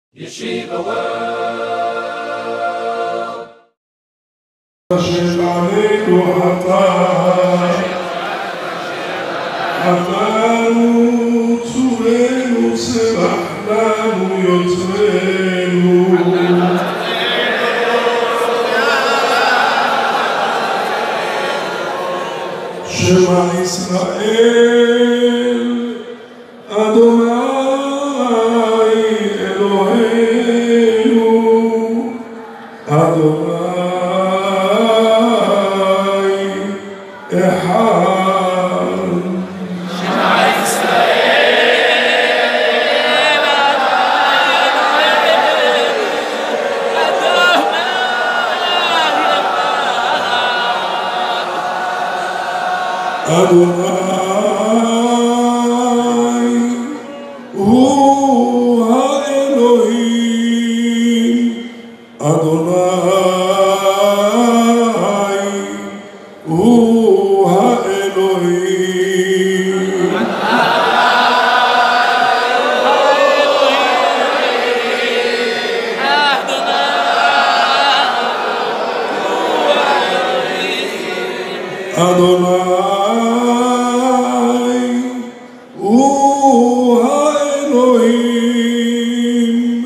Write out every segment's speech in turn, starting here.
Yeshiva World. Hashem Aleinu Hatanu Tzurenu Serachlanu Yotzrenu Shema Yisrael Adonai Eloheinu Adonai Echad. Shema Yisrael Adonai hu ha'Elohim. Adonai hu ha'Elohim. Adonai hu ha'Elohim.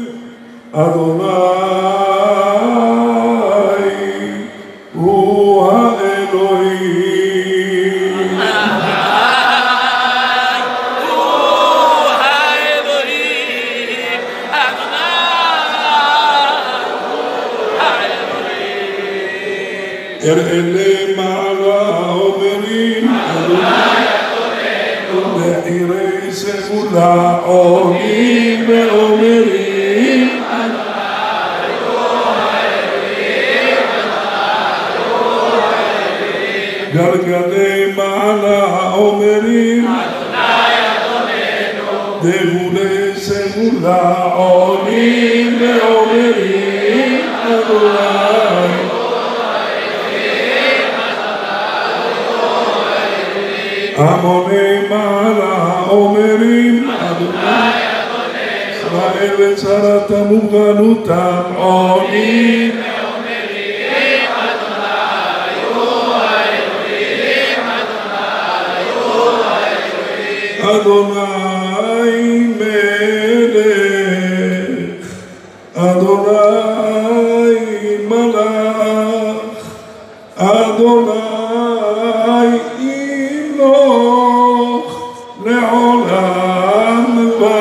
Adonai hu ha'Elohim. אלה מעלה אומרים אדוני לחירי סגולה עולים ואומרים גלגלי מעלה אומרים דגולי סגולה עולים ואומרים אדוני המוני מעלה אומרים אדוני ישראל וצרתם ובגלותם עונים ואומרים אדוני הוא האלוהים אדוני מלך אדוני מלך אדוני לעולם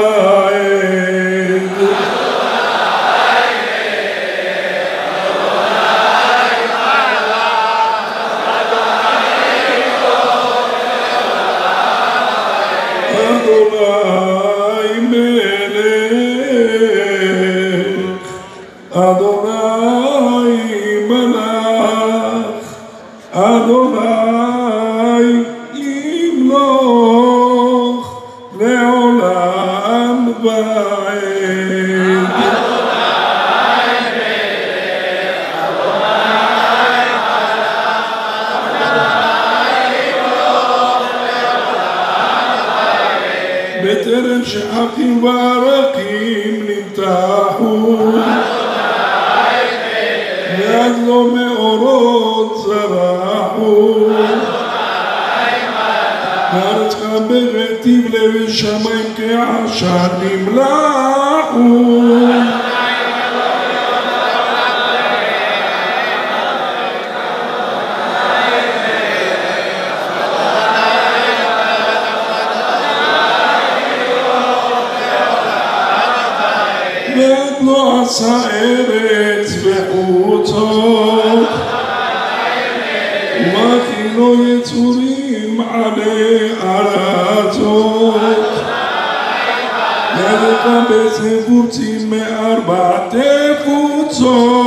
ועד. אדוני מלך, אדוני מלך, אדוני ימלוך לעולם ועד. בטרם שחקים וערקים נמתחו ואז לא מאורות זרחו הארץ חברת תבלה ושמיים כעשן נמלחו ואת לא עשה ארץ וחוצות וכי לא יצורים עלי ארצות ידך בספורצים מארבע תפוצות